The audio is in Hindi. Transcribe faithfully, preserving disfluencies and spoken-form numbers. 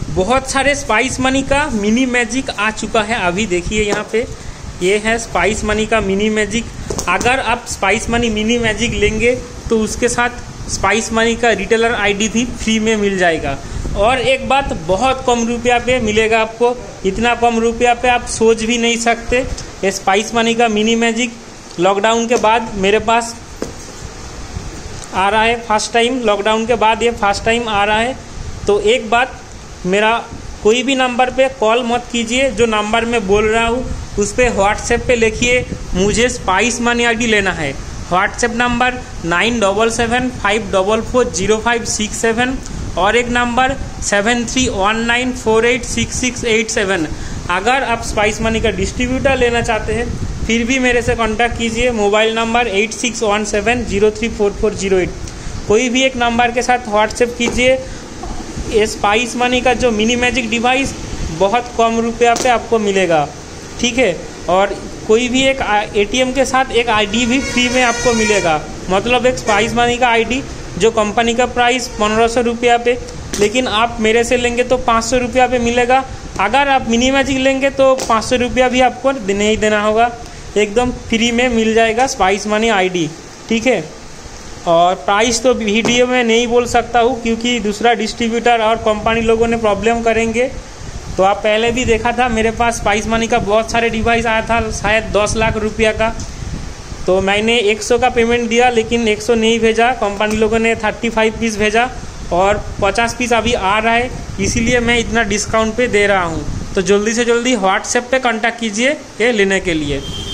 बहुत सारे स्पाइस मनी का मिनी मैजिक आ चुका है। अभी देखिए यहाँ पे ये है स्पाइस मनी का मिनी मैजिक। अगर आप स्पाइस मनी मिनी मैजिक लेंगे तो उसके साथ स्पाइस मनी का रिटेलर आईडी भी फ्री में मिल जाएगा। और एक बात, बहुत कम रुपया पे मिलेगा आपको। इतना कम रुपया पे आप सोच भी नहीं सकते। ये स्पाइस मनी का मिनी मैजिक लॉकडाउन के बाद मेरे पास आ रहा है, फर्स्ट टाइम। लॉकडाउन के बाद ये फर्स्ट टाइम आ रहा है। तो एक बात, मेरा कोई भी नंबर पे कॉल मत कीजिए। जो नंबर मैं बोल रहा हूँ उस पर व्हाट्सएप पे लिखिए मुझे स्पाइस मनी आईडी लेना है। WhatsApp number nine double seven five double four zero five six seven और एक number seven three one nine four eight six six eight seven. अगर आप स्पाइस मनी का डिस्ट्रीब्यूटर लेना चाहते हैं फिर भी मेरे से कांटेक्ट कीजिए। Mobile number eight six one seven zero three four four zero eight. कोई भी एक नंबर के साथ व्हाट्सएप कीजिए। ये स्पाइस मनी का जो मिनी मैजिक डिवाइस बहुत कम रुपया पे आपको मिलेगा, ठीक है। और कोई भी एक एटीएम के साथ एक आईडी भी फ्री में आपको मिलेगा। मतलब एक स्पाइस मनी का आईडी जो कंपनी का प्राइस पंद्रह सौ रुपया पे, लेकिन आप मेरे से लेंगे तो पाँच सौ रुपया पे मिलेगा। अगर आप मिनी मैजिक लेंगे तो पाँच सौ रुपया भी आपको नहीं देना होगा, एकदम फ्री में मिल जाएगा स्पाइस मनी आईडी, ठीक है। और प्राइस तो वीडियो में नहीं बोल सकता हूँ क्योंकि दूसरा डिस्ट्रीब्यूटर और कंपनी लोगों ने प्रॉब्लम करेंगे। तो आप पहले भी देखा था मेरे पास स्पाइस मनी का बहुत सारे डिवाइस आया था, शायद दस लाख रुपया का। तो मैंने एक सौ का पेमेंट दिया लेकिन एक सौ नहीं भेजा, कंपनी लोगों ने पैंतीस पीस भेजा और पचास पीस अभी आ रहा है, इसीलिए मैं इतना डिस्काउंट पे दे रहा हूँ। तो जल्दी से जल्दी व्हाट्सएप पे कांटेक्ट कीजिए ये लेने के लिए।